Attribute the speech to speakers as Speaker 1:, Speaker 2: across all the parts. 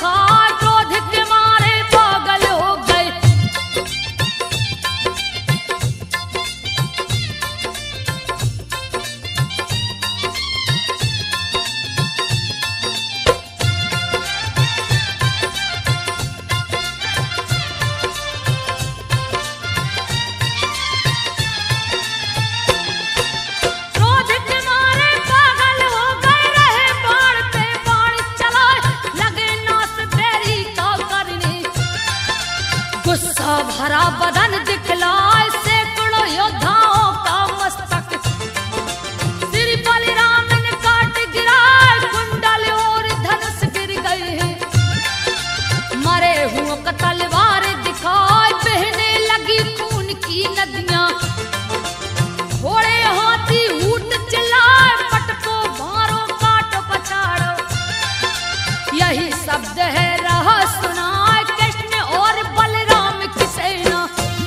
Speaker 1: दिखाए, क्रोध के मारे पागल हो गए। क्रोध के मारे पागल हो गए, रहे बाण पे बाण चलाए, लगे नास बैरी का करने। गुस्सा भरा बदन दिखलाए, सैकड़ों योद्धाओं का मस्तक श्री बलराम ने काट गिराए, कुंडल और धनुष गिर गए हैं। मरे हुओं का तलवार दिखाए, बहने लगी खून की नदियां। घोड़े हाथी ऊंट चिल्लाए, पटको मारो काटो पछाड़ो। यही शब्द है रहा सुनाए, कृष्ण और बलराम की सेना।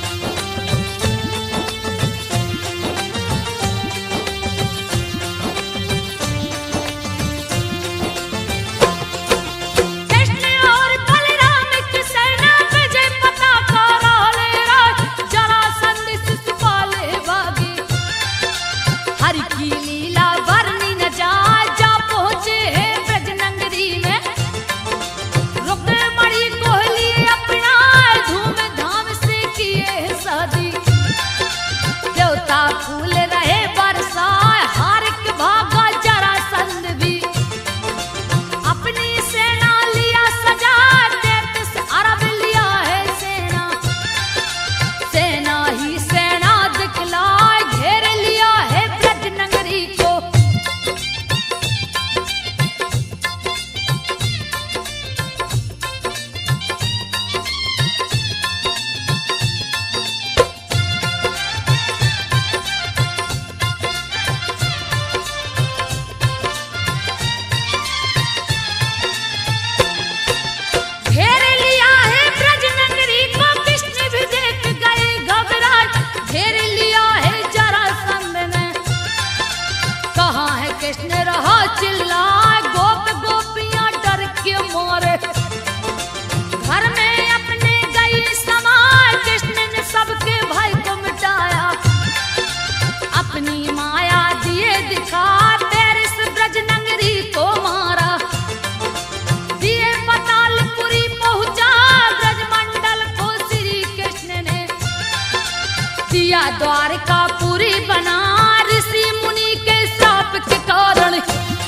Speaker 1: कृष्ण और बलराम की सेना, विजय पताका लहराए, जरासंध शिशुपाल भागे। हरि की लीला वर्णि न जाए, जा पहुँचे हैं ब्रजनगरी में। रुक्मणी को लिए अपनाए, धूमधाम से किए शादी। देवता फूल रहे बरसाए, हार के भागा जरासंध भी। अपनी सेना लिया सजा, 33 अरब लिया है सेना। सेना ही सेना दिखलाए, घेर लिया है ब्रजनगरी को। घेर लिया है ब्रजनगरी को, कृष्ण भी देख गए घबराए। घेर लिया है जरासंध ने, कहाँ है कृष्ण रहा चिल्लाए। गोप गोपियां डर के मारे, घर में अपने गई समाए। कृष्ण ने सबके भय को मिटाया, अपनी माया दिए दिखा, 33 ब्रजनगरी को मारा। दिए पतालपुरी पहुंचा, ब्रजमंडल को श्री कृष्ण ने। दिया द्वारकापुरी बना, ऋषि मुनि के श्राप के कारण।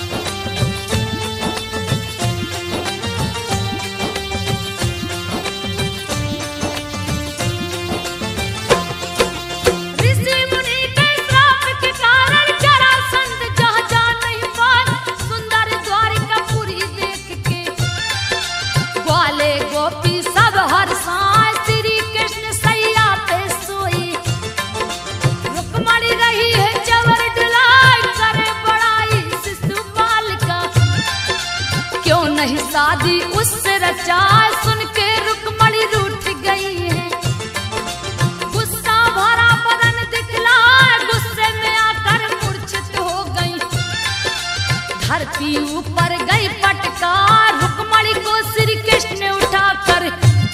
Speaker 1: ऋषि मुनि के श्राप के कारण, जरासंध जहाँ जा नहीं पाए। सुंदर द्वारकापुरी देख के ग्वाले गोपी सब हर्षाए, श्री कृष्ण सैया पे सोई। रुक्मणी रही है जबर डुलाए, करे बड़ाई शिशुपाल का। क्यों नहीं शादी उससे रचाए, सुन के रुक्मणी रूठ गई है। गुस्सा भरा बदन दिखलाए, गुस्से में आकर मूर्छित हो गई। धरती ऊपर गई पटका, रुक्मणी को श्री कृष्ण उठाकर।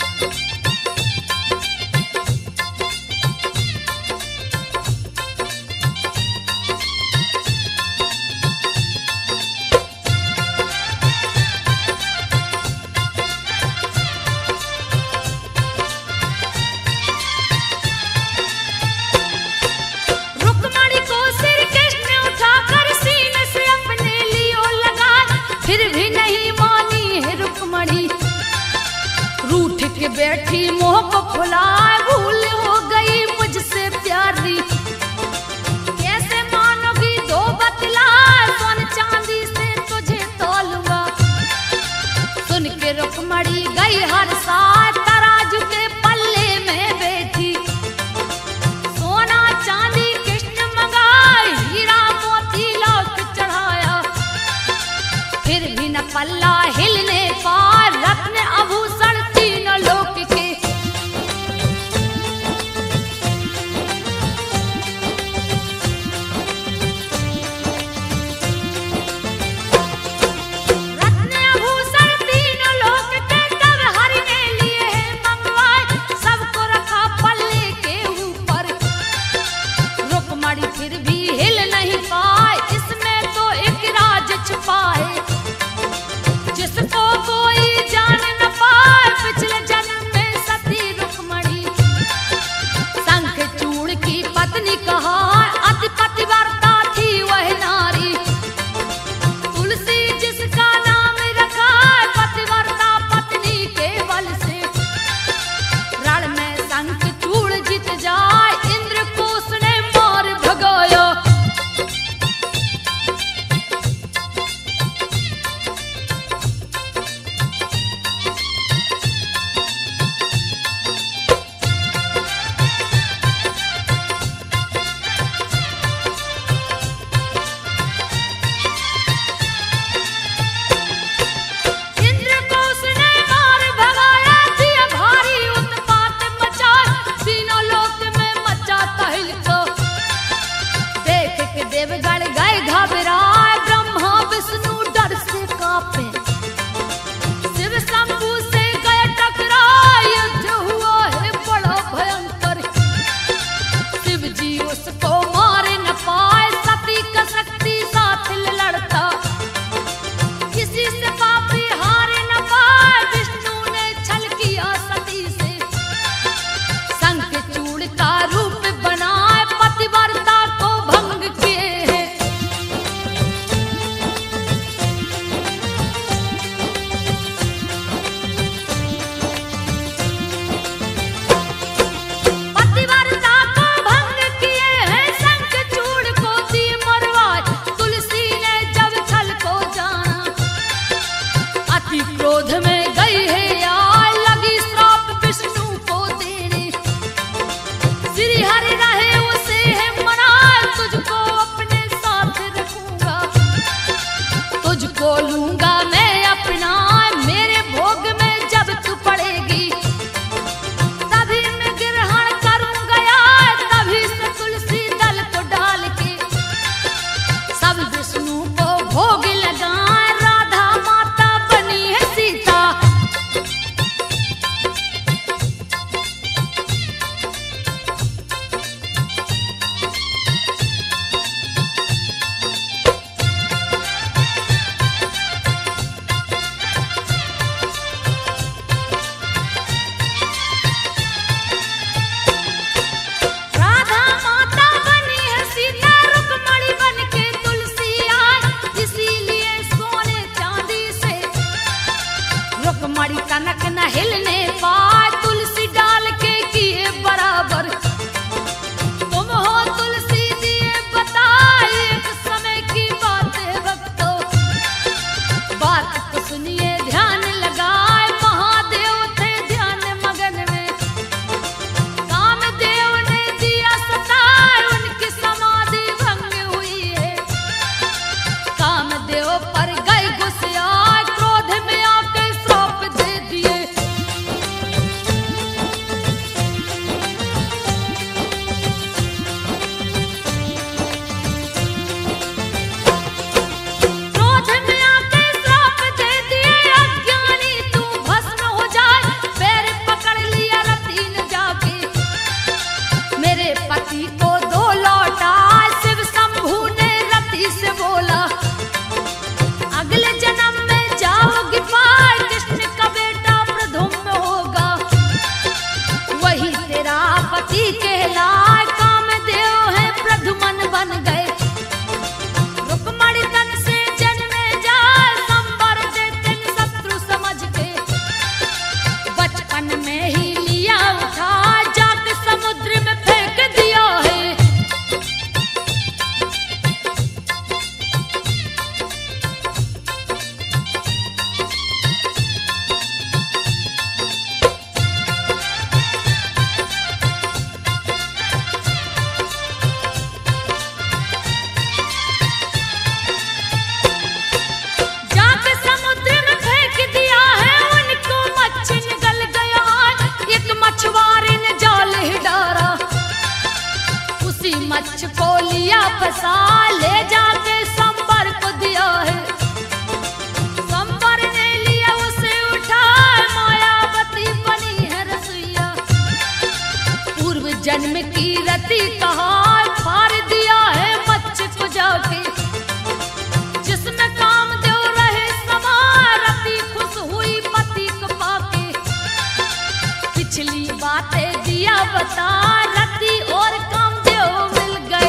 Speaker 1: रुक्मणी को श्री कृष्ण उठाकर सीने से अपने लियो लगा, फिर भी नहीं मानी है रुक्मणी। रूठ के बैठी मोह को फुलाए, भूल हो गई मुझसे प्यारी। कैसे मानोगी दो बतला, सोन चांदी से तुझे तोलूंगा। सुन के रुक्मणी गई हर साथ, तराजू के पल्ले में बैठी। सोना चांदी कृष्ण मंगाए, हीरा मोती लौट चढ़ाया। फिर भी न पल्ला हिलने पार, रत्न आभूषण तीनों लोक के। रत्न आभूषण तीनों लोक के, क्रोध में गई है यार, लगी श्राप विष्णु को देने। श्री हरि रहे उसे है मना, तुझको अपने साथ रखूंगा, तुझको लूंगा मैं अपना। मेरे भोग में जब तू पड़ेगी तभी मैं ग्रहण करूंगा यार। तभी से तुलसी दल को डाल के सब विष्णु को भोग लगा। राधा माता बनी है सीता, राधा माता बनी है सीता, रुक्मणी बन के तुलसी आई। इसीलिए सोने चांदी से रुक्मणी कनक न हिलने पाए, तुलसी डाल के किए बराबर। तुम हो तुलसी दिए बताए, एक समय की बात है भक्तों, बात को सुनिए ध्यान लगाए। महादेव थे ध्यान मगन में, कामदेव ने दिया सताए, उनकी समाधि भंग हुई है। कामदेव पर गए गुस्से आए, क्रोध में आके श्राप दे दिए। क्रोध में आके श्राप दे दिए, अज्ञानी तू भस्म हो जाए। पैर पकड़ लिया रति ने जाके, मेरे पति को दो लौटा। शिव शंभू ने रति से बोला, अगले जन्म में जाओगी पार, कृष्ण का बेटा प्रद्युम्न होगा, वही तेरा पति कहलाए। कामदेव है प्रद्युम्न बन गए, रुक्मणी तन से जन्मे जाए। संवर देते न शत्रु समझ के, बचपन में ही लिया उठा, जाके समुद्र में फेंक दिया है। जाके समुद्र में फेंक दिया है, उनको मच्छी निगल गया। एक मछुआरे ने जाल ही डारा, उसी मच्छ को लिया फंसा, ले जाके संवर को दिया है। संवर ने लिया उसे उठा, मायावती बनी है रसोइया। पूर्व जन्म की रति कहा, फाड़ दिया है मच्छ को जाके, जिसमें कामदेव रहे समा। रति खुश हुई पति को पाके, पिछली बातें दिया बता। रति और कामदेव मिल गए।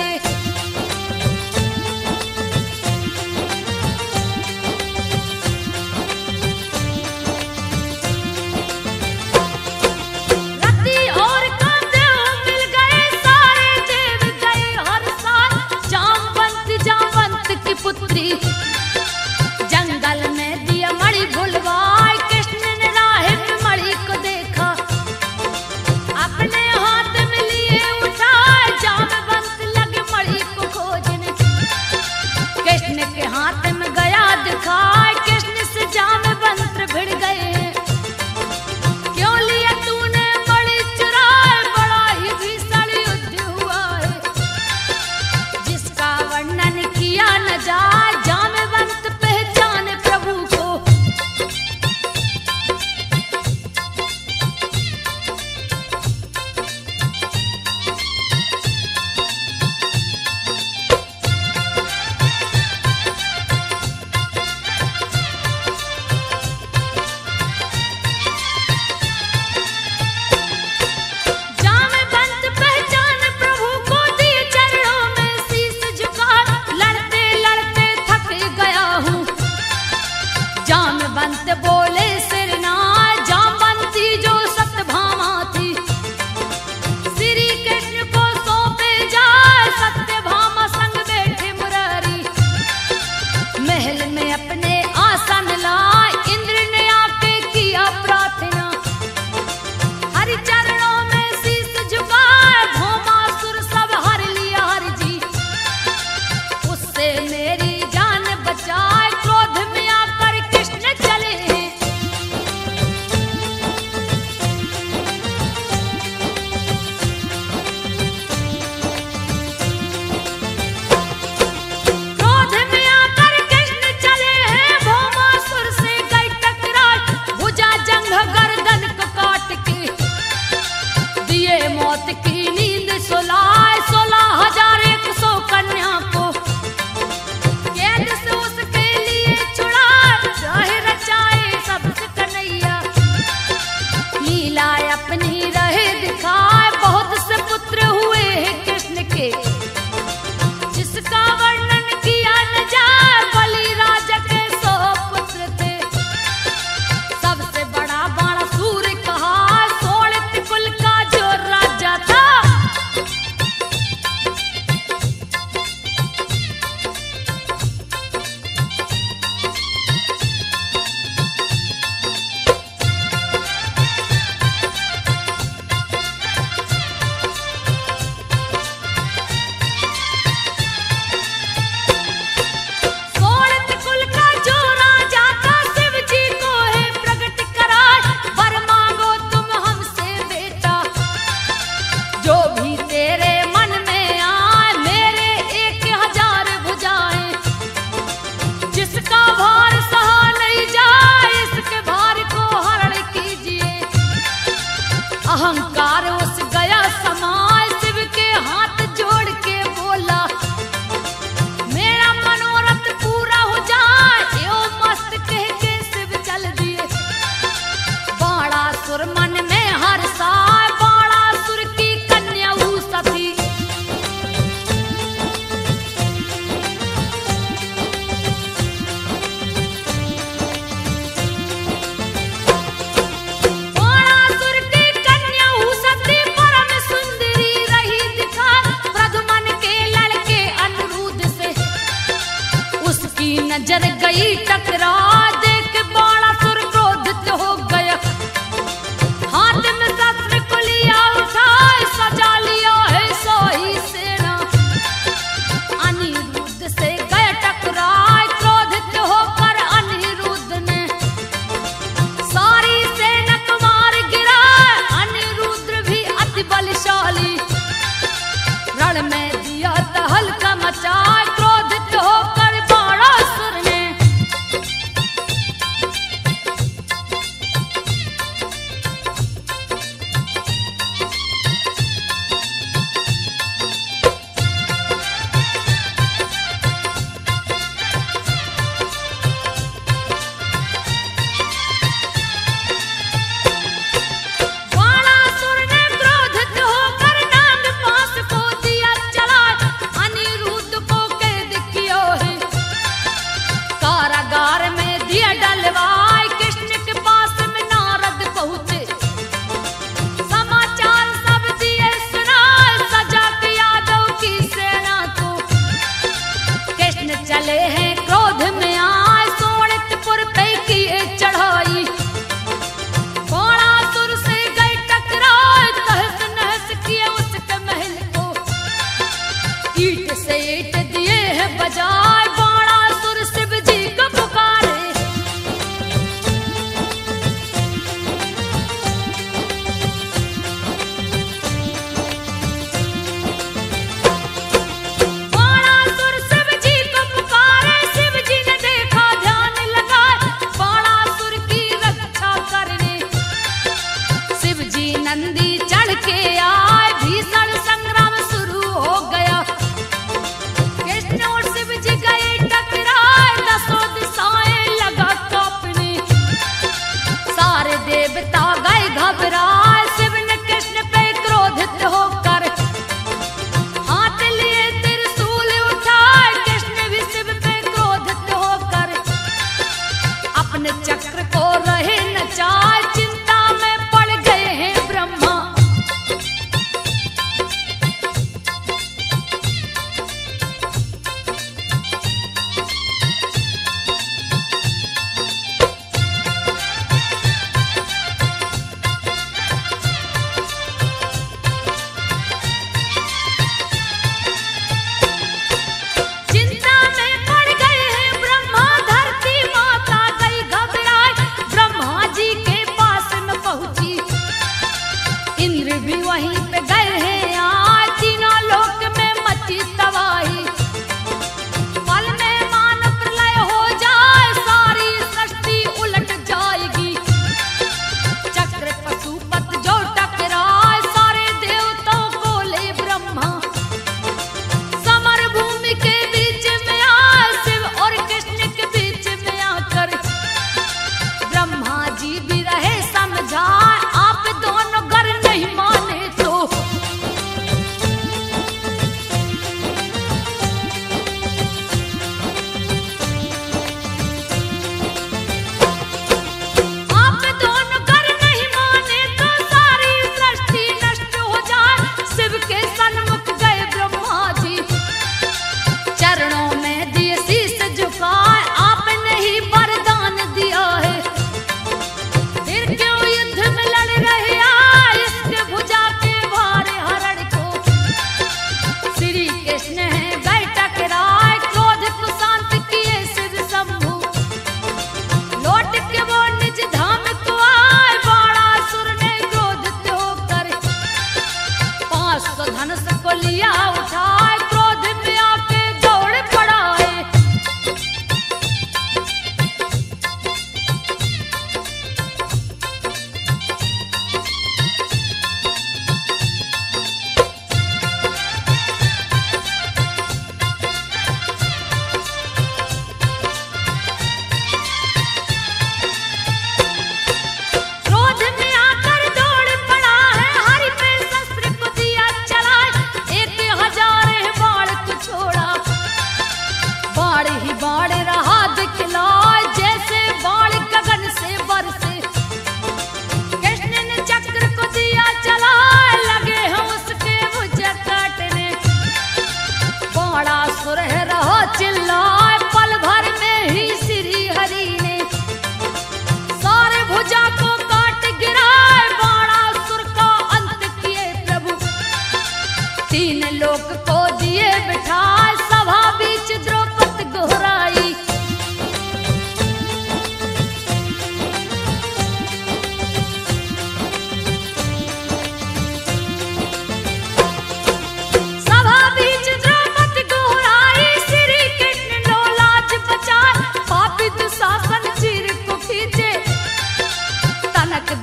Speaker 1: रति और कामदेव मिल गए, सारे देव गए हर साल। जामवंत की पुत्री जंगल में दिया मणि भुलवाए। कृष्ण ने राह में मणि को देखा, अपने हाथ में ली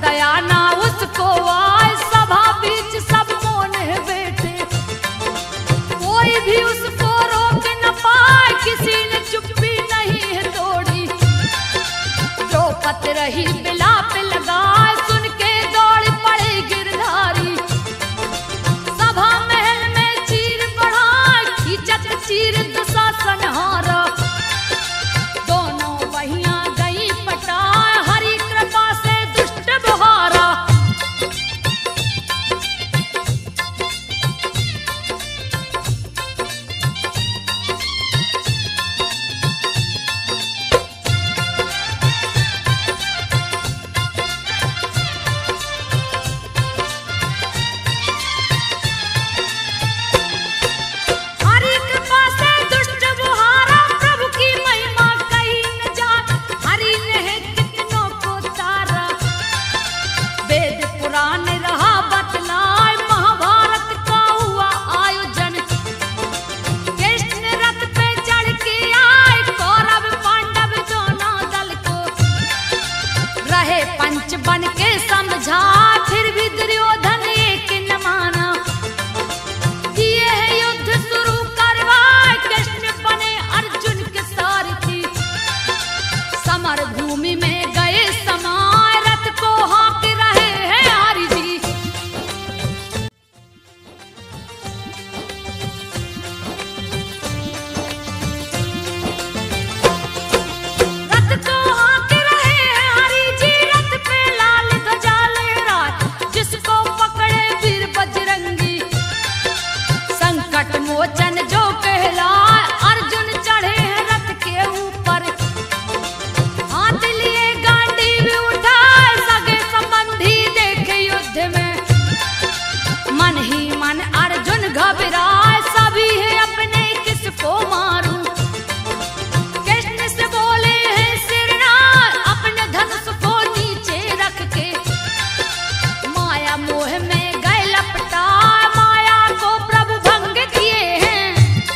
Speaker 1: दया ना उसको आए, सभा बीच सब मौन है बैठे, कोई भी उसको रोक न पाए, किसी ने चुप्पी नहीं है तोड़ी। द्रौपदी रही बिलाप लगाए, सुन के दौड़ पड़े गिरधारी, सभा महल में चीर बढ़ाए, खींचत चीर दुशासन हारा। दोनों बहियां गई पटाए, हरि कृपा से दुष्ट बहारा। हरि कृपा से दुष्ट बहारा, प्रभु की महिमा कहीं न जाए, हरि ने कितनों को तारा। वेद पुराण रहा बतलाए, महाभारत का हुआ आयोजन, कृष्ण रथ पे चढ़ के आए, कौरव पांडव दोनों दल को रहे पंच बन के समझा, फिर भी दुर्योधन एक न माना। किए है युद्ध शुरू करवाए, कृष्ण बने अर्जुन के सारथी, समर भूमि में गए समाए, रथ को हाँक रहे हैं हरि जी। रथ को हाँक रहे हैं हरि जी, रथ पे लाल ध्वजा लहराए, जिसको पकड़े वीर बजरंगी, संकट मोचन जो कहलाए, अर्जुन चढ़े हैं रथ के ऊपर, हाथ लिए गांडीव उठाए, सगे संबंधी देखे युद्ध में, मन ही मन अर्जुन घबराए, सभी है अपने किसको मारूं। कृष्ण से बोले हैं सिरनार, अपने धनुष को नीचे रख के, माया मोह में गए लपटाए, माया को प्रभु भंग किए हैं।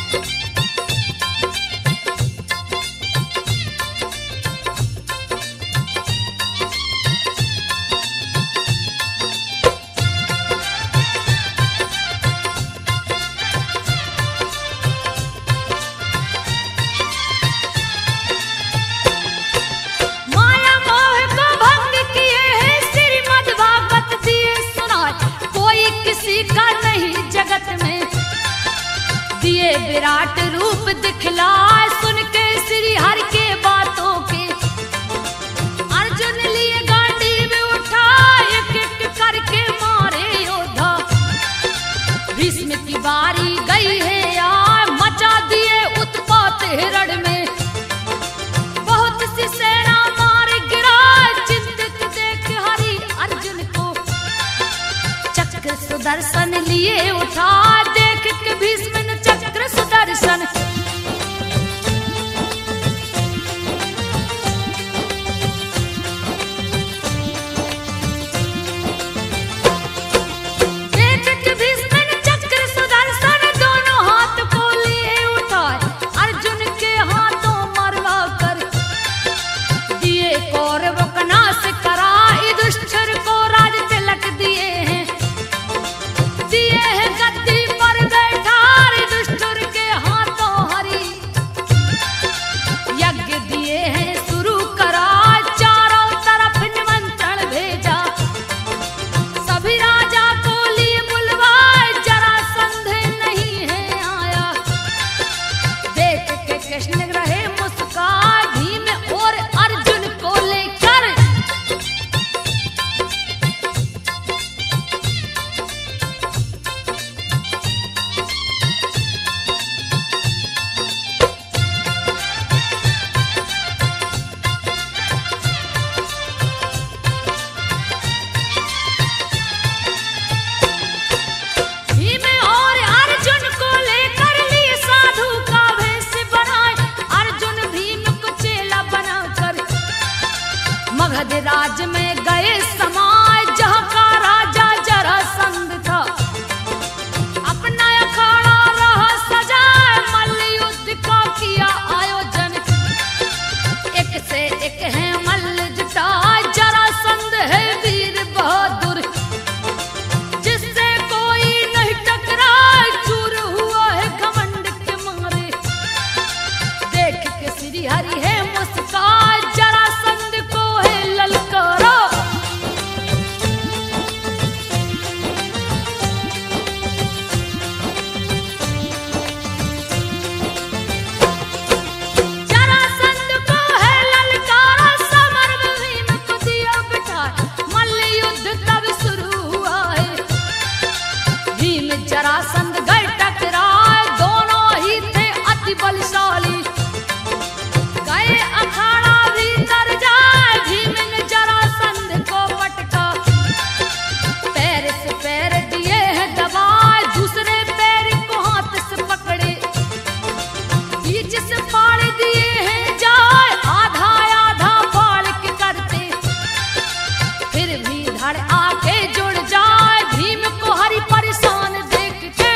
Speaker 1: माया मोह को भंग किए हैं, श्रीमद् भागवत दिए सुनाए, कोई किसी का नहीं जगत में, दिए विराट रूप दिखलाए, सुन के श्री हरि के बातों के, अर्जुन लिए गांडीव उठाए, एक एक करके मारे योद्धा, भीष्म की बारी गई है यार, मचा दिए उत्पात हिरण में, बहुत सी सेना मार गिराए, चिंतित देख हरि अर्जुन को, चक्र सुदर्शन लिए उठा, देख के भीष्म ने चक्र सुदर्शन। देख के भीष्म ने चक्र सुदर्शन, दोनों हाथ को लिए उठाए, अर्जुन के हाथों मरवा कर, दिए कौरव का नाश करा, युधिष्ठिर को राज तिलक दिए हैं, दिए हैं गद्दी पर बैठा, युधिष्ठिर के हाथों फिर भी धड़ आके जुड़ जाए भीम को हरि परेशान देख के।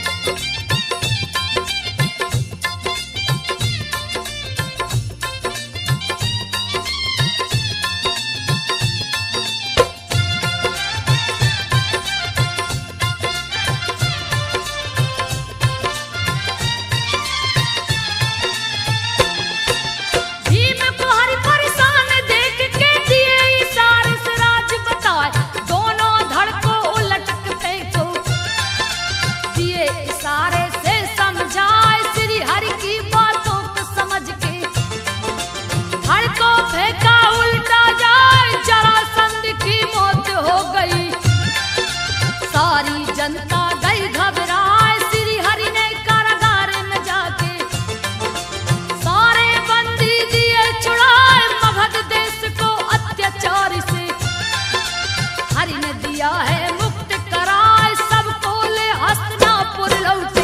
Speaker 1: भीम को हरि परेशान देख के दिए इशारे से राज बताए, दोनों धड़ को उलट के फेंको। दिए इशारे से समझाए श्री हरि की बातों को समझ के। धड़ को फेंका उल्टा जाए, जरासंध की मौत हो गई। सारी जनता गई घबराए, श्री हरि ने कारागार में जाके सारे बंदी दिए छुड़ाए। मगध देश को अत्याचार से हरि ने दिया है मुक्त कराए, सबको ले हस्तिनापुर लौटे।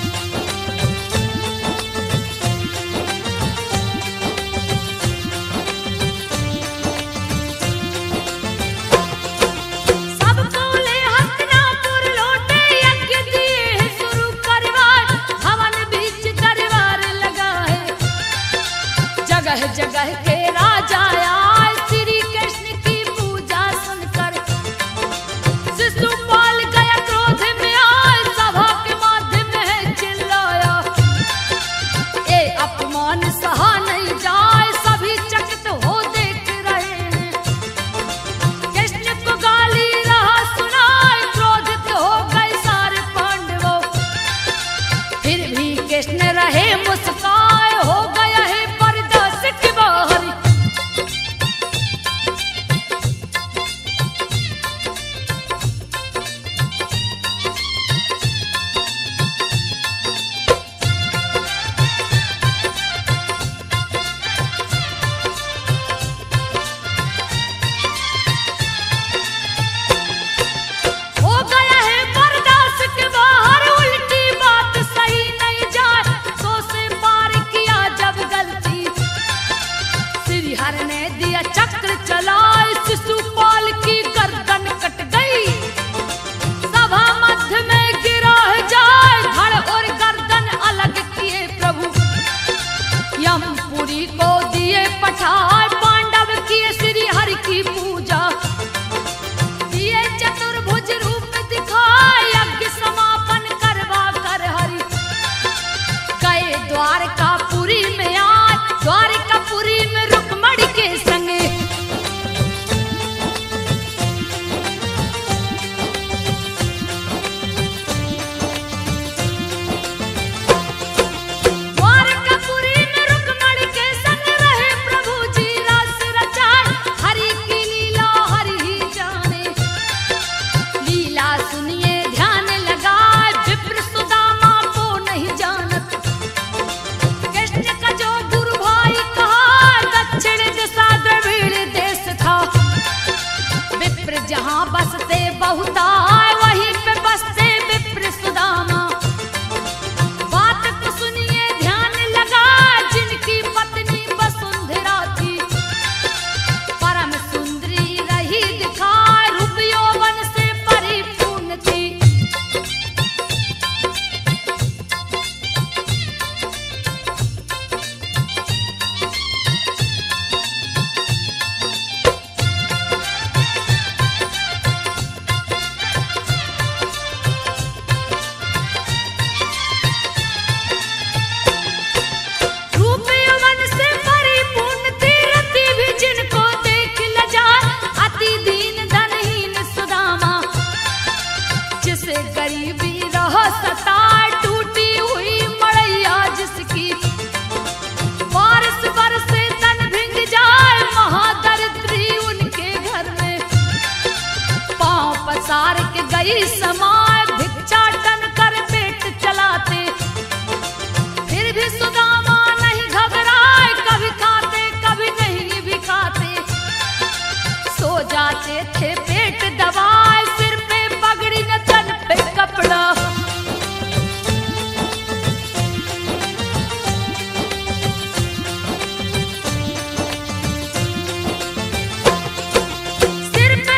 Speaker 1: सबको ले हस्तिनापुर लौटे, यज्ञ दिए शुरू करवाए, हवन बीच दरबार लगाए। जगह जगह के राजा आए, श्री कृष्ण की पूजा सुनकर। शिशुपाल गया क्रोध में आए, सभा के माध्यम में चिल्लाया। ये अपमान सहा नहीं जाए, सभी चकित हो देख रहे हैं। कृष्ण को गाली रहा सुनाए, क्रोधित हो गए सारे पांडवों। फिर भी कृष्ण रहे मुस्काए, हो गया है पर्दा से बाहर। हो गया है बर्दाश्त के बाहर, उल्टी बात सही नहीं जाए, 100 से पार किया जब गलती। श्री हरि ने दिया चक्र चलाए, शिशुपाल की गर्दन कट गई। सभा मध्य में गिरा जाए, धड़ और गर्दन अलग किए प्रभु। यमपुरी को दिए पठाए, पांडव किए श्री हरि की पूजा। दिए चतुर्भुज रूप दिखाए, यज्ञ समापन करवा कर हरि गए द्वारकापुरी में आए। द्वारकापुरी में रुक्मणी के संगे द्वारकापुरी में रुक्मणी के संग रहे प्रभु जी रस रचाए। हरि की लीला हरि ही जाने, लीला सुनिए ध्यान लगाए। विप्र सुदामा को नहीं जानत, कृष्ण का जो गुरु भाई कहा। दक्षिण दिशा द्रविड़ देश था, विप्र जहाँ बसते बहुताय, वहीं पे बसते विप्र सुदामा। बात को सुनिए ध्यान लगा, जिनकी पत्नी वसुंधरा थी। परम सुंदरी रही दिखाए, रूप यौवन से परिपूर्ण थी। रूप यौवन से परिपूर्ण थी, रति भी जिनको देख लजाए। अति दीन धनहीन सुदामा, जिसे गरीबी रह सताए। टूटी हुई मड़ैया जिसकी, बारिश बरसे तन भिंग जाए। महादरिद्री उनके घर में, पांव पसार के गई समाए। भिक्षाटन कर पेट चलाते, फिर भी सुदामा नहीं घबराए। कभी खाते कभी नहीं भी खाते, सो जाते थे पेट दबाए। सिर पे पगड़ी न तन पे कपड़ा, सिर पे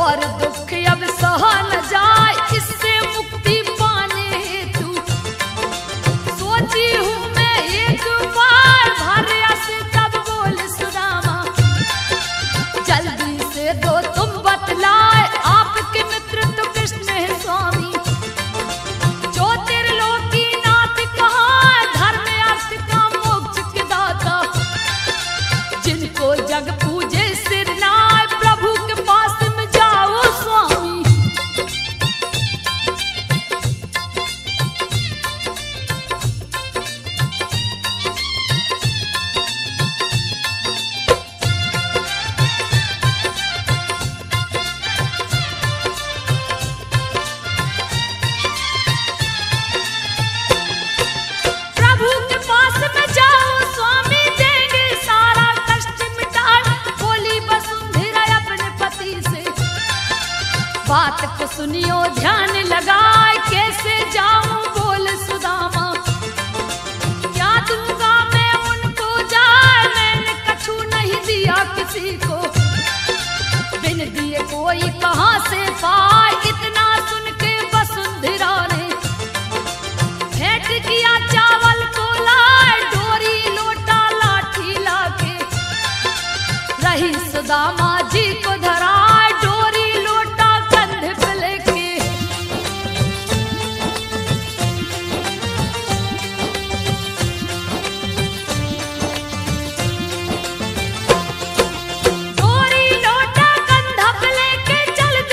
Speaker 1: और दुख अब सहा न जाए, इससे मुक्ति पाने हेतु सोची हूँ मैं एक बार। भार्या से तब बोले सुदामा, जल्दी से दो तुम बतलाए, आपके मित्र तो कृष्ण है स्वामी। ज्योतिर्लोकी नाथ कहाँ, धर्म अर्थ का मोक्ष के दाता, जिनको जग पूजे सिर नाय, प्रभु के पास में जाओ स्वामी। प्रभु के पास में जाओ स्वामी, देंगे सारा कष्ट मिटाए। बोली वसुंधरा अपने पति से, बात को सुनियो ध्यान लगाए, कैसे जाऊं बोल सुदामा। क्या दूंगा मैं उनको जाए, मैंने कछु नहीं दिया किसी को, बिन दिए कोई कहां से पाए। इतना सुन के वसुंधरा ने भेंट किया चावल को लाए, डोरी लोटा लाठी लाके रही सुदामा जी को धराए, डोरी लोटा कंधे पे लेके। डोरी लोटा कंधा पे लेके चल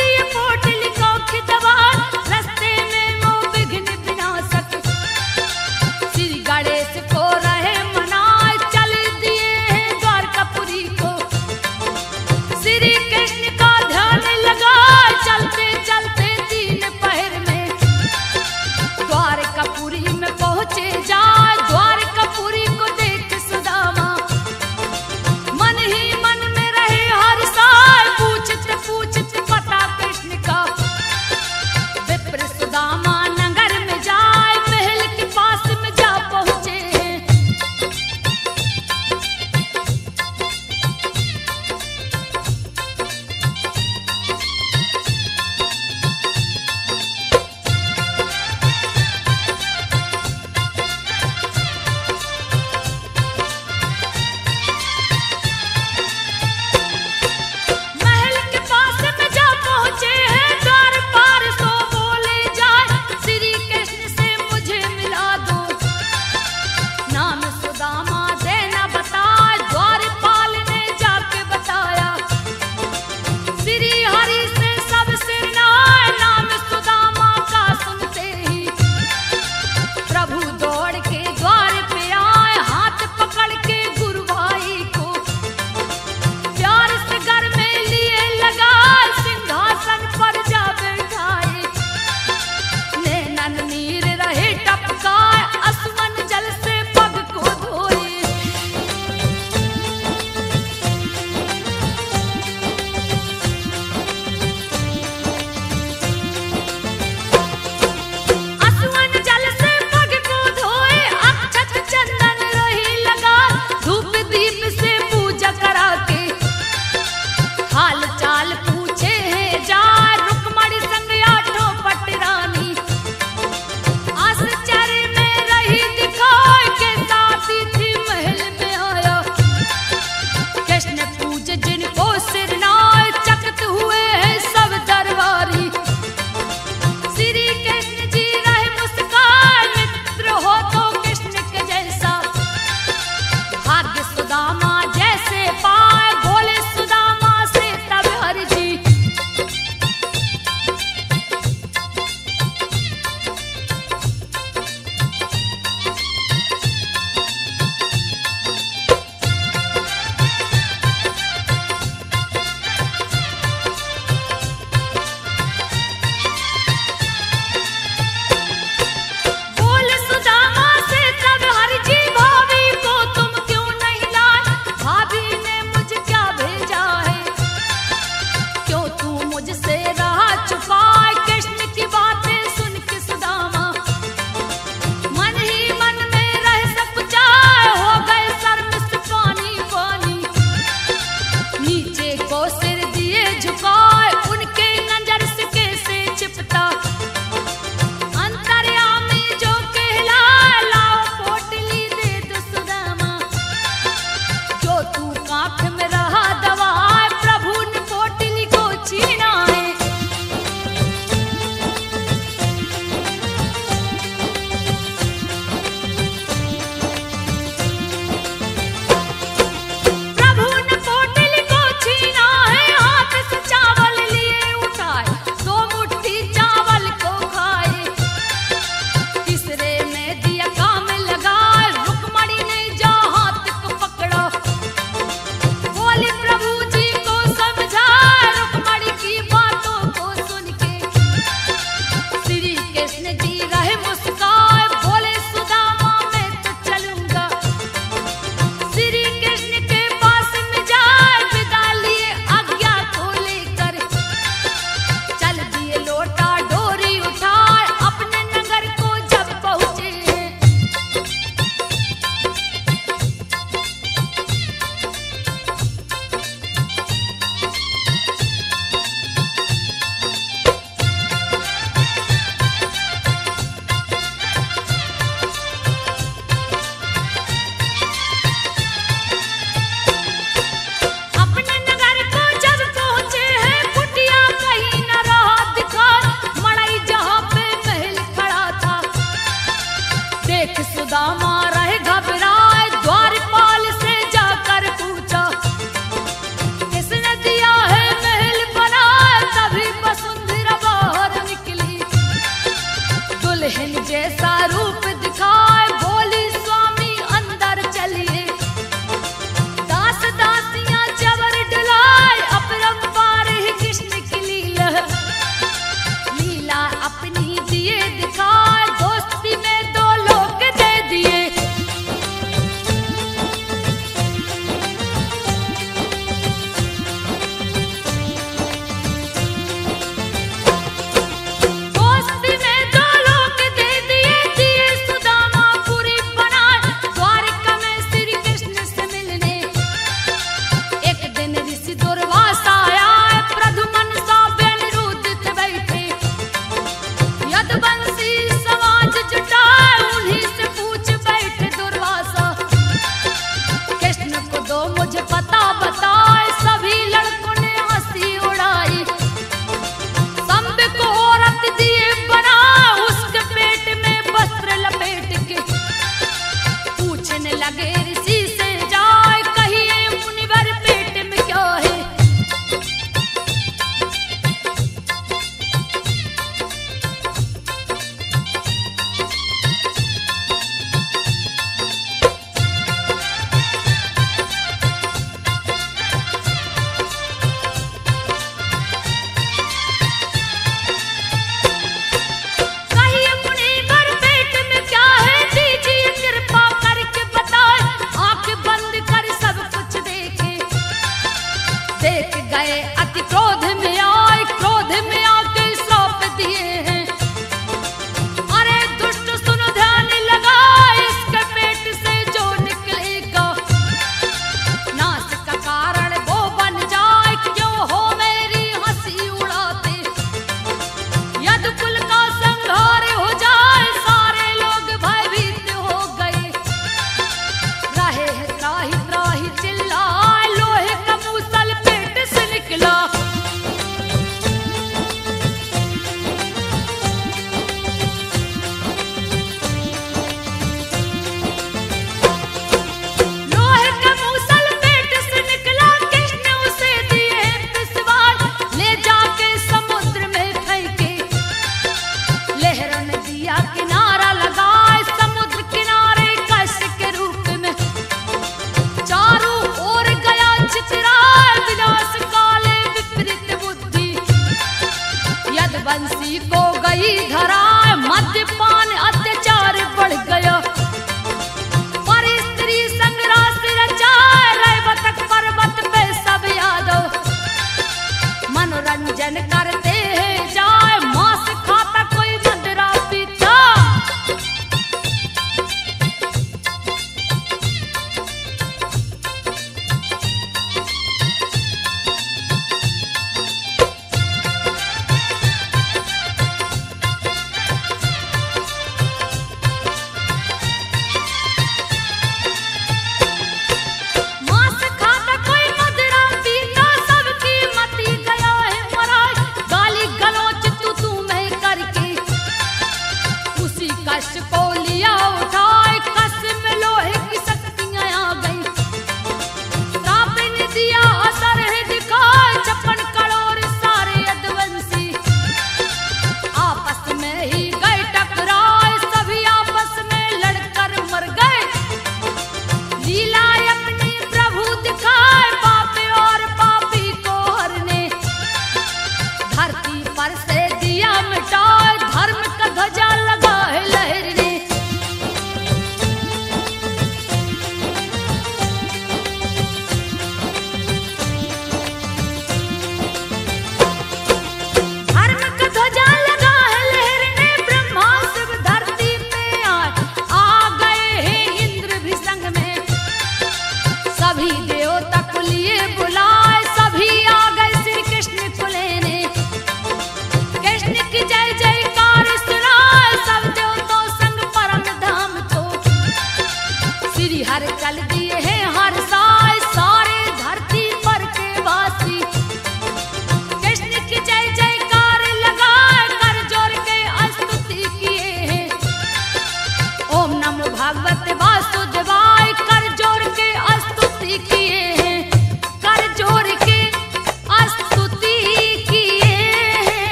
Speaker 1: बंसी को गई धरा, मद्यपान अत्याचार बढ़ गया। पर स्त्री संग रास रचाए, रेवतक पर्वत पे सब यादव मनोरंजन करते